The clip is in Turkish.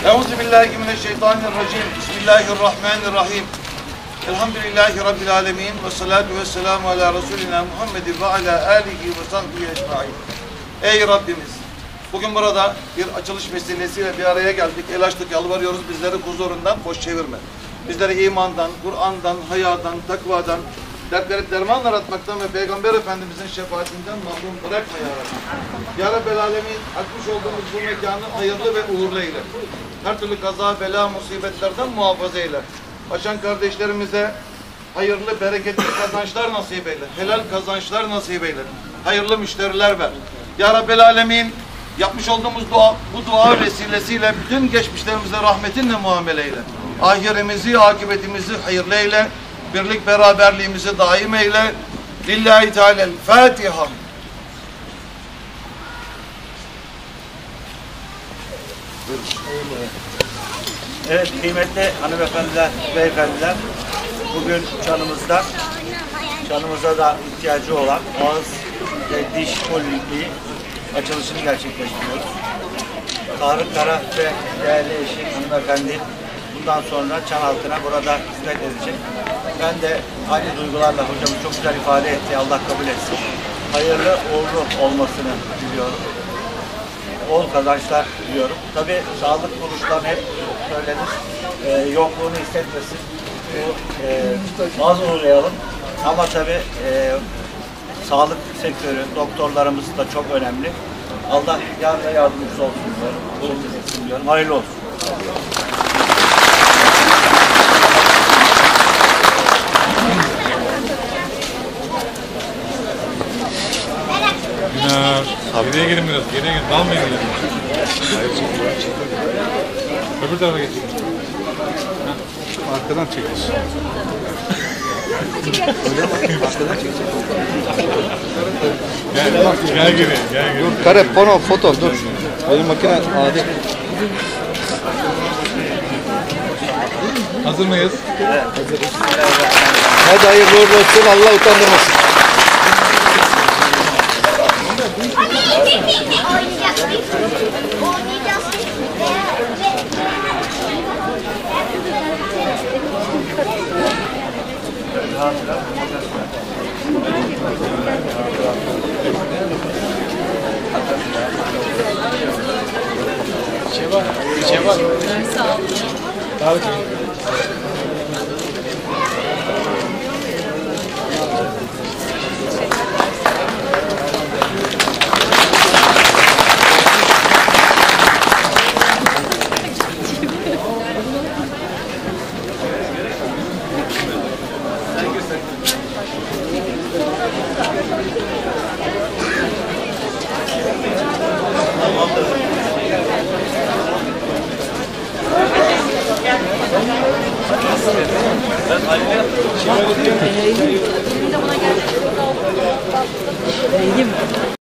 Euzubillahimineşşeytanirracim. Bismillahirrahmanirrahim. Elhamdülillahi Rabbil alemin. Ve salatu ve selamu ala Resulina Muhammedin ve ala alihi ve sahbihi ecmaîn. Ey Rabbimiz! Bugün burada bir açılış vesilesiyle bir araya geldik. El açtık, yalvarıyoruz. Bizleri huzurundan boş çevirme. Bizleri imandan, Kur'an'dan, hayadan, takvadan, dertleri derman aratmaktan ve Peygamber Efendimizin şefaatinden mahrum bırakma ya Rabbi. Ya Rabbel Alemin, açmış olduğumuz bu mekanı hayırlı ve uğurlu eyle. Her türlü kaza, bela, musibetlerden muhafaza eyle. Açan kardeşlerimize hayırlı, bereketli kazançlar nasip eyle. Helal kazançlar nasip eyle. Hayırlı müşteriler ver. Ya Rabbel Alemin, yapmış olduğumuz bu dua vesilesiyle bütün geçmişlerimize rahmetinle muamele eyle. Ahiremizi, akıbetimizi hayırlı eyle. Birlik beraberliğimizi daim eyle. Lillahi Teala'l-Fatiha. Evet kıymetli hanımefendiler, beyefendiler, bugün Çanımıza da ihtiyacı olan ağız ve diş polikliği açılışını gerçekleştiriyoruz. Tarık Kara ve değerli eşi hanımefendi bundan sonra çan halkına burada hizmet edecek. Ben de aynı duygularla hocamız çok güzel ifade etti. Allah kabul etsin. Hayırlı uğurlu olmasını diliyorum. Bol kazançlar diliyorum. Tabii sağlık kuruluşlarının hep söylenir. Yokluğunu hissetmesin. Az uğrayalım. Ama tabii sağlık sektörü, doktorlarımız da çok önemli. Allah yar ve yardımcısı olsun diyorum. Uğurlu etsin diyorum. Hayırlı olsun. Geriye gelin biraz, geriye gelin. Dalmayın öyle. Öbür tarafa geçin. Arkadan çekiyorsun. Arkadan çekecek. Gel geri, gel geri. Dur, kare, pano, foto, dur. Benim makine adi. Hazır mıyız? Evet, hazırız. Hadi hayırlı uğurlu olsun, Allah utandırmasın. Şey var. Sağ olun. Tarık. Eğilim.